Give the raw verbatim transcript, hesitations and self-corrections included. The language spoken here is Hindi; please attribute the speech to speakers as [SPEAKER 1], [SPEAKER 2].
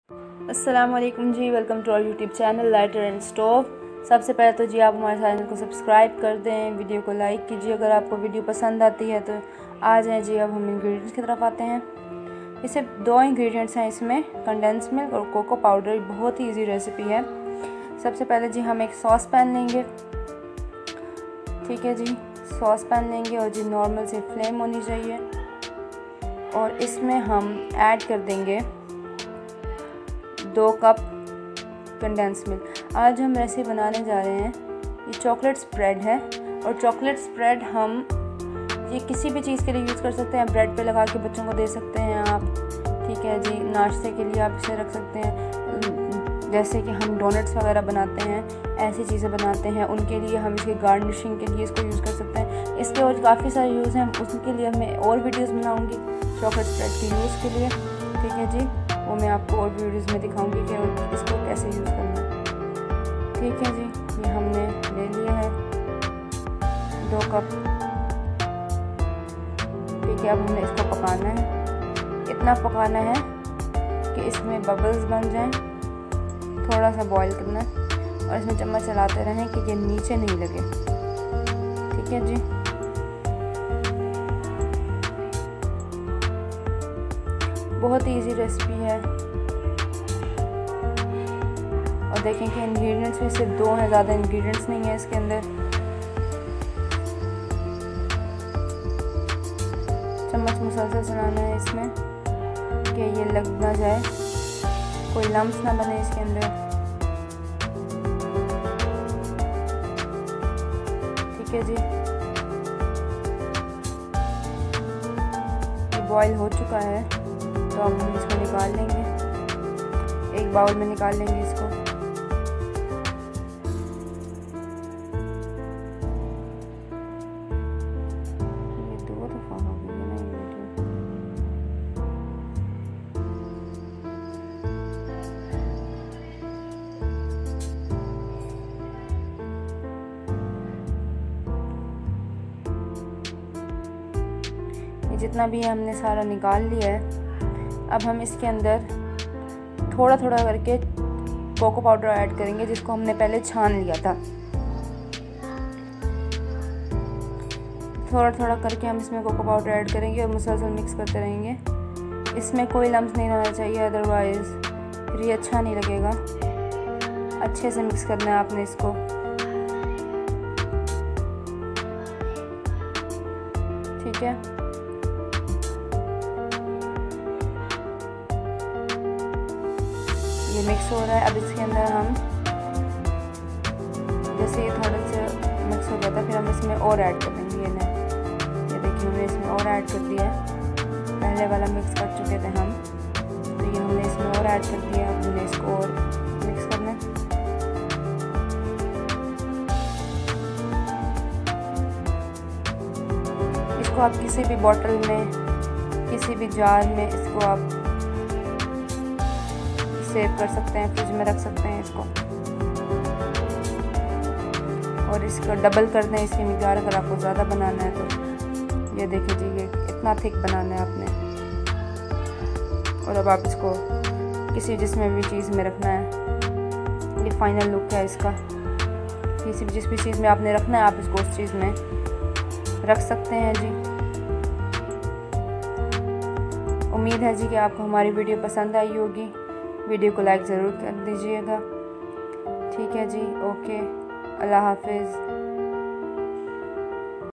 [SPEAKER 1] अस्सलाम वालेकुम जी, welcome to our YouTube channel lighter and stove. सबसे पहले तो जी आप हमारे चैनल को सब्सक्राइब कर दें, वीडियो को लाइक कीजिए अगर आपको वीडियो पसंद आती है तो। आ जाएँ जी, अब हम इंग्रेडिएंट्स की तरफ आते हैं। इसे दो इंग्रेडिएंट्स हैं इसमें, कंडेंस मिल्क और कोको पाउडर। बहुत ही ईजी रेसिपी है। सबसे पहले जी हम एक सॉस पैन लेंगे, ठीक है जी। सॉस पैन लेंगे और जी नॉर्मल से फ्लेम होनी चाहिए और इसमें हम ऐड कर देंगे दो कप कंडेंस मिल्क। आज हम रेसिपी बनाने जा रहे हैं, ये चॉकलेट स्प्रेड है और चॉकलेट स्प्रेड हम ये किसी भी चीज़ के लिए यूज़ कर सकते हैं। ब्रेड पे लगा के बच्चों को दे सकते हैं आप, ठीक है जी। नाश्ते के लिए आप इसे रख सकते हैं, जैसे कि हम डोनट्स वगैरह बनाते हैं, ऐसी चीज़ें बनाते हैं, उनके लिए हम इसके गार्निशिंग के लिए इसको यूज़ कर सकते हैं। इसके और काफ़ी सारे यूज़ हैं, उसके लिए मैं और वीडियोज़ बनाऊँगी चॉकलेट स्प्रेड के यूज़ के लिए, ठीक है जी। वो मैं आपको और वीडियोज़ में दिखाऊंगी कि इसको कैसे यूज़ करना है, ठीक है जी। ये हमने ले लिया है दो कप, ठीक है। अब हमने इसको पकाना है, इतना पकाना है कि इसमें बबल्स बन जाएं, थोड़ा सा बॉईल करना है और इसमें चम्मच चलाते रहें कि ये नीचे नहीं लगे, ठीक है जी। बहुत ही इजी रेसिपी है और देखें कि इंग्रेडिएंट्स भी सिर्फ दो हैं, ज़्यादा इंग्रेडिएंट्स नहीं है इसके अंदर। चम्मच मुसलसल चलाना है इसमें कि ये लग ना जाए, कोई लम्स ना बने इसके अंदर, ठीक है जी। ये बॉईल हो चुका है तो अब हम इसको निकाल लेंगे, एक बाउल में निकाल लेंगे इसको। ये दो दफ़ा हो गई है ना ये वीडियो। ये जितना भी है हमने सारा निकाल लिया है। अब हम इसके अंदर थोड़ा थोड़ा करके कोको पाउडर ऐड करेंगे, जिसको हमने पहले छान लिया था। थोड़ा थोड़ा करके हम इसमें कोको पाउडर ऐड करेंगे और मुसलसल मिक्स करते रहेंगे। इसमें कोई लम्स नहीं रहना चाहिए, अदरवाइज़ फिर ये अच्छा नहीं लगेगा। अच्छे से मिक्स करना है आपने इसको, ठीक है। ये मिक्स हो रहा है। अब इसके अंदर हम जैसे ये थोड़ा सा मिक्स हो जाता है फिर हम इसमें और ऐड कर देंगे। ये ना ये देखिए हमने इसमें और ऐड कर दिया है, पहले वाला मिक्स कर चुके थे हम, तो ये हमने इसमें और ऐड कर दिया। अब हमने इसको और मिक्स करना है। इसको आप किसी भी बॉटल में, किसी भी जार में इसको आप सेव कर सकते हैं, फ्रिज में रख सकते हैं इसको। और इसको डबल कर दें इसकी मिक़दार, अगर आपको ज़्यादा बनाना है तो। ये देखिए जी, ये इतना थिक बनाना है आपने। और अब आप इसको किसी जिसमें भी चीज़ में रखना है। ये फाइनल लुक है इसका। किसी भी जिस भी चीज़ में आपने रखना है आप इसको उस चीज़ में रख सकते हैं जी। उम्मीद है जी कि आपको हमारी वीडियो पसंद आई होगी। वीडियो को लाइक ज़रूर कर दीजिएगा, ठीक है जी। ओके, अल्लाह हाफिज़।